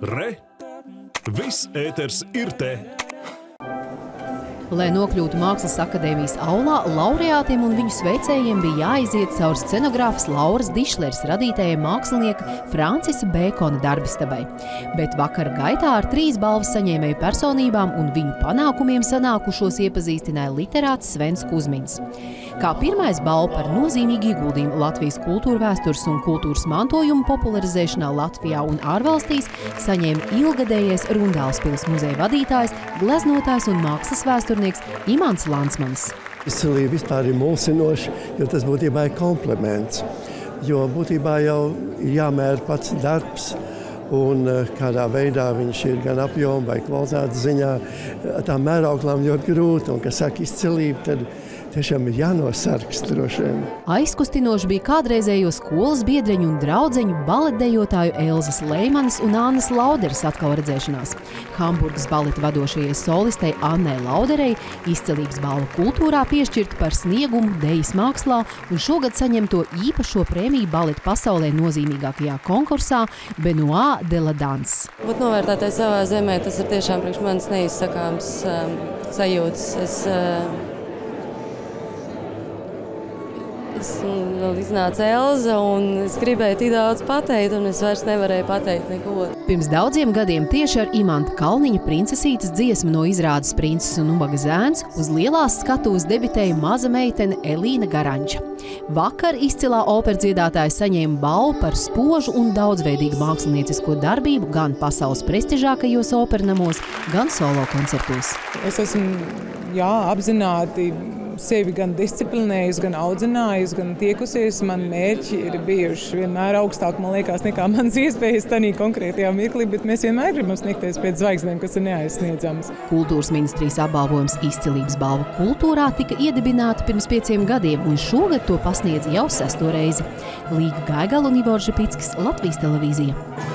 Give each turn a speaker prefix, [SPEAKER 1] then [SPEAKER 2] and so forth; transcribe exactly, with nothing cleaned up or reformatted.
[SPEAKER 1] Re! Viss ēters ir te!
[SPEAKER 2] Lai nokļūtu Mākslas akadēmijas aulā, laureātiem un viņu sveicējiem bija jāiziet caur scenogrāfas Lauras Dišleres radītajai mākslinieka Francisa Bēkona darbistabai. Bet vakara gaitā ar trīs balvas saņēmēju personībām un viņu panākumiem sanākušos iepazīstināja literāts Svens Kuzmiņs. Kā pirmais balvu par nozīmīgu ieguldījumu Latvijas kultūrvēstures un kultūras mantojumu popularizēšanā Latvijā un ārvalstīs saņēma ilgadējais Rundālspils muzeja vadītājs, gleznotājs un mākslas vēsturnieks Imants Lansmanis.
[SPEAKER 3] Izcilība vispār ir mulsinoši, jo tas būtībā ir kompliments. Jo būtībā jau ir jāmēra pats darbs un kādā veidā viņš ir gan apjoma vai kvalitātes ziņā. Tā mērauklām ļoti grūti, un, kas saka izcilība, tad tiešām ir jānosargs droši vien.
[SPEAKER 2] Aizkustinoši bija kādreizējo skolas biedreņu un draudzeņu baletdejotāju Elzas Leimanas un Annas Lauderes atkal redzēšanās. Hamburgas baleta vadošajai solistei Annai Lauderei izcilības balva kultūrā piešķirta par sniegumu dejas mākslā un šogad saņemto īpašo prēmiju baleta pasaulē nozīmīgākajā konkursā Benoit de la Danse.
[SPEAKER 4] Būt novērtētai savā zemē, tas ir tiešām priekš manis neizsakāms um, sajūtas. Es, uh, Es vēl iznāca Elza, un es gribēju tik daudz pateikt, un es vairs nevarēju pateikt neko.
[SPEAKER 2] Pirms daudziem gadiem tieši ar Imanta Kalniņa princesītes dziesmu no izrādes Princes un ubaga zēns uz lielās skatuves debitēja maza meitene Elīna Garanča. Vakar izcilā operdziedātāja saņēma balvu par spožu un daudzveidīgu māksliniecisko darbību gan pasaules prestižākajos opernamos, gan solo koncertos.
[SPEAKER 5] Es esmu jā, apzināti sevi gan disciplinējusi, gan audzinājusi, gan tiekusies. Man mērķi ir bijuši vienmēr augstāk, man liekas, nekā manas iespējas tādā konkrētajā mirklī, bet mēs vienmēr gribam sniegties pēc zvaigznēm, kas ir neaizsniedzamas.
[SPEAKER 2] Kultūras ministrijas apbalvojums Izcilības balva kultūrā tika iedibināta pirms pieciem gadiem, un šogad to pasniedz jau sesto reizi. Līga Gaigala un Ivors Žipickis, Latvijas televīzija.